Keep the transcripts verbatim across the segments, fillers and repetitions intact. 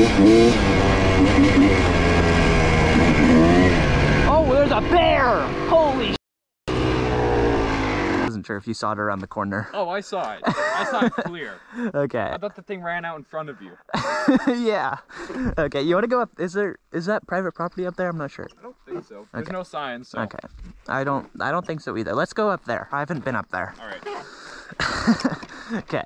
Oh, there's a bear! Holy sh! I wasn't sure if you saw it around the corner. Oh, I saw it. I saw it clear. Okay. I thought the thing ran out in front of you. Yeah. Okay, you want to go up? Is there, is that private property up there? I'm not sure. I don't think so. There's Okay. no signs, so. Okay. I don't, I don't think so either. Let's go up there. I haven't been up there. All right. Okay.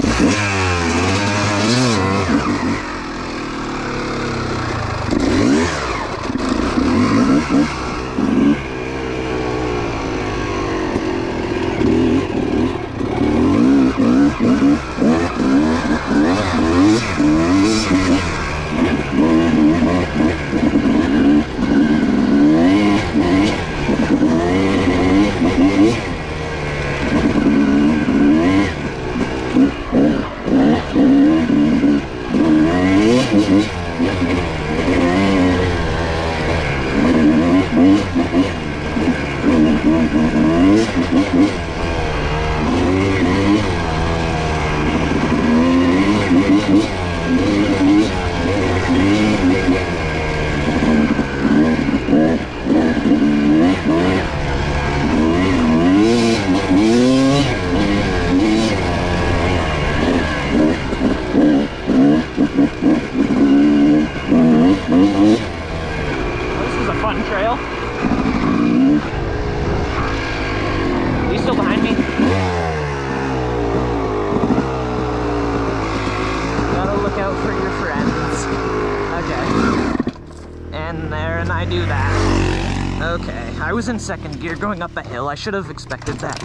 Do that. Okay, I was in second gear going up a hill. I should have expected that.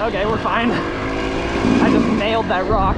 Okay, we're fine. I just nailed that rock.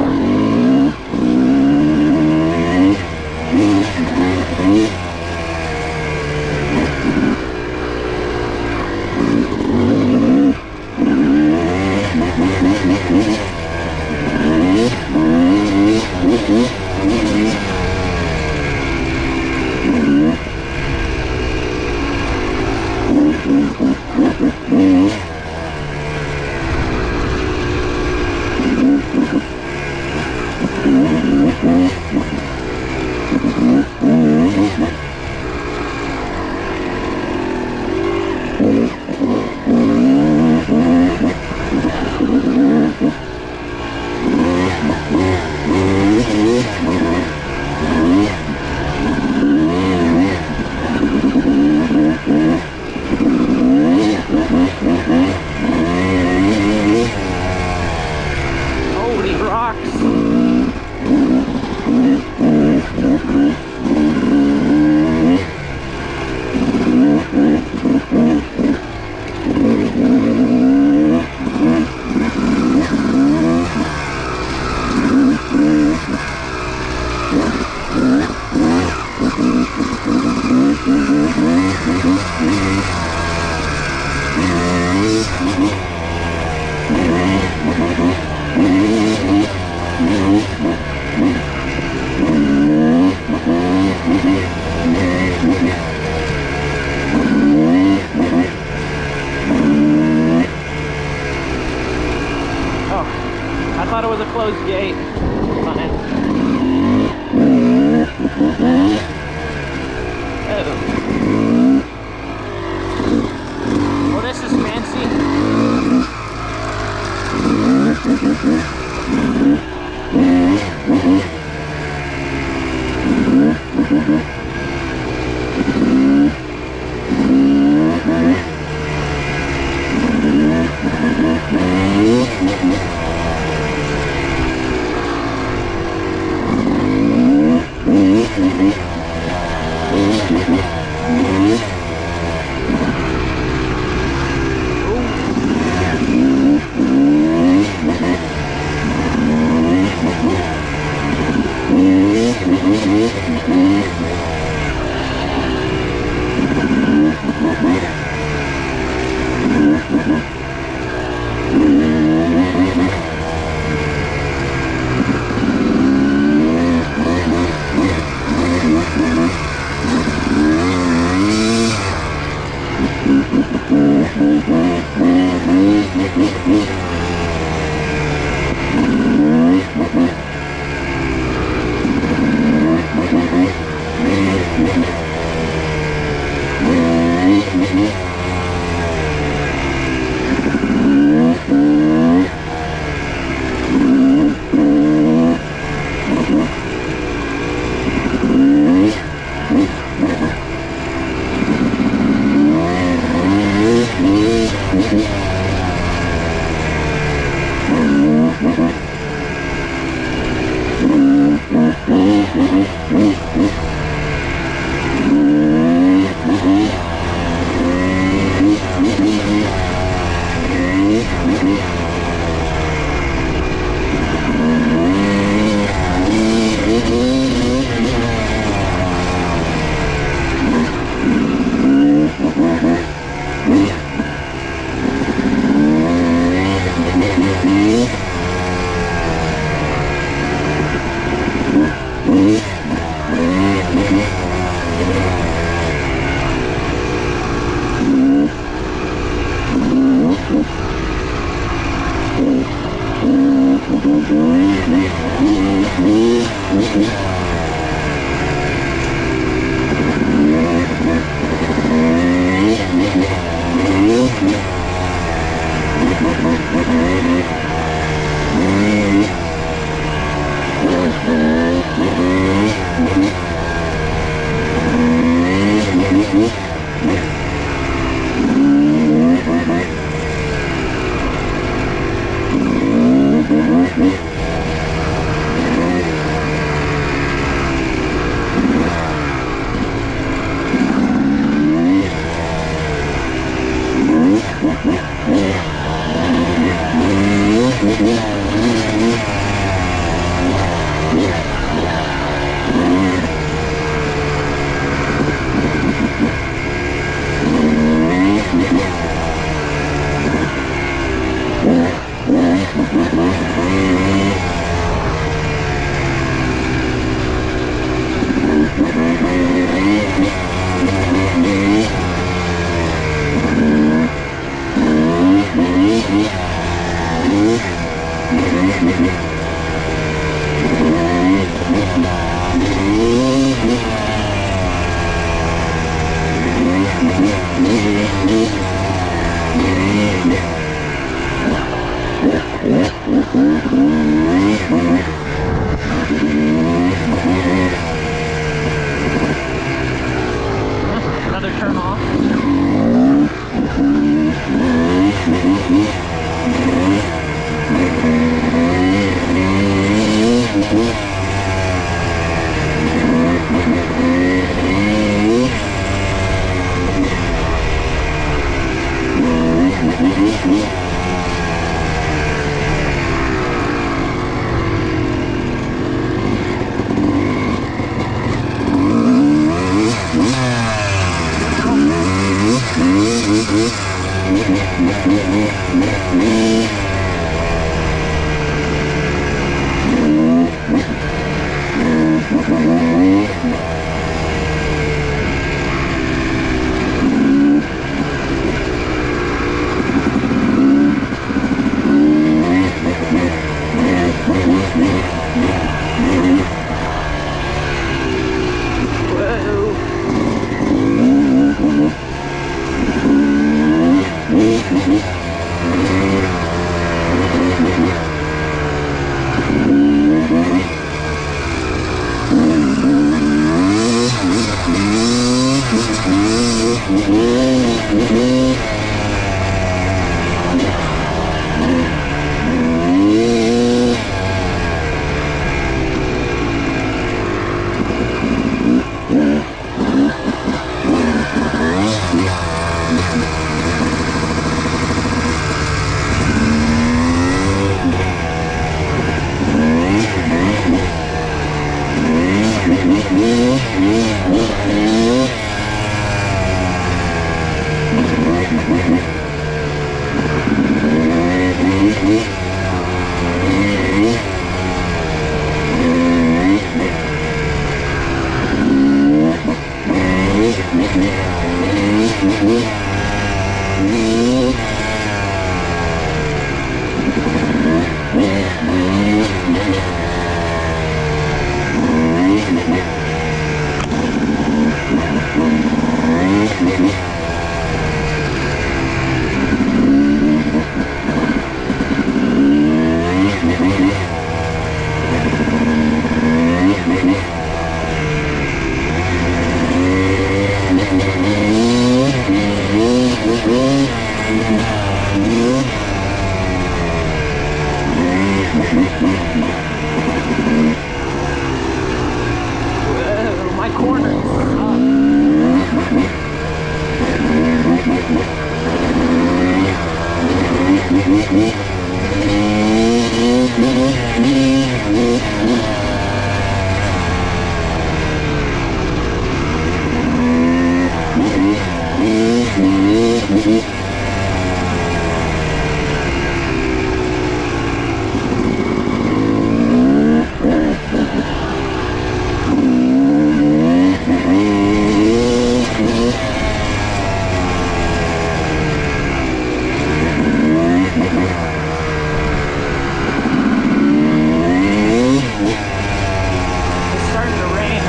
Holy rocks! I thought it was a closed gate. Fine. Oh. Well, this is fancy. Whoa, my corner. It's starting to rain.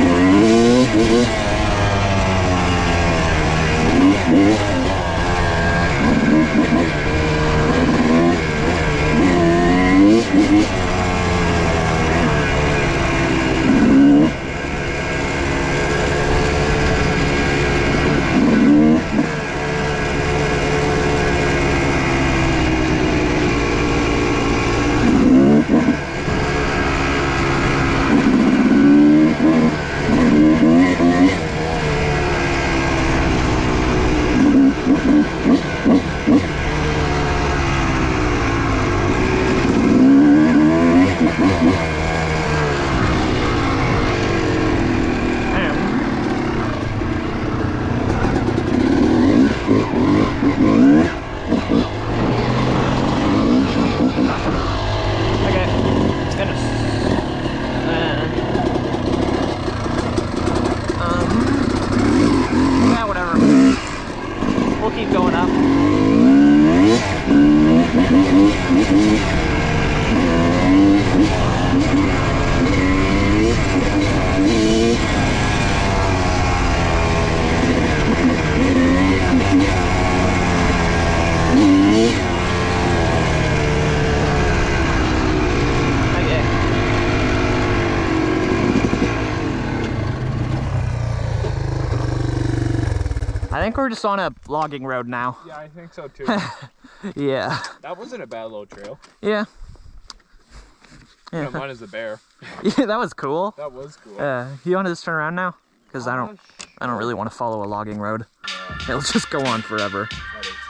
keep going up. I think we're just on a logging road now. Yeah, I think so too. Yeah. That wasn't a bad little trail. Yeah. Yeah. Yeah. No, mine is a bear. Yeah, that was cool. That was cool. Uh, you want to just turn around now? Because I Uh, don't, I don't really want to follow a logging road. Yeah, It'll just go on forever. that is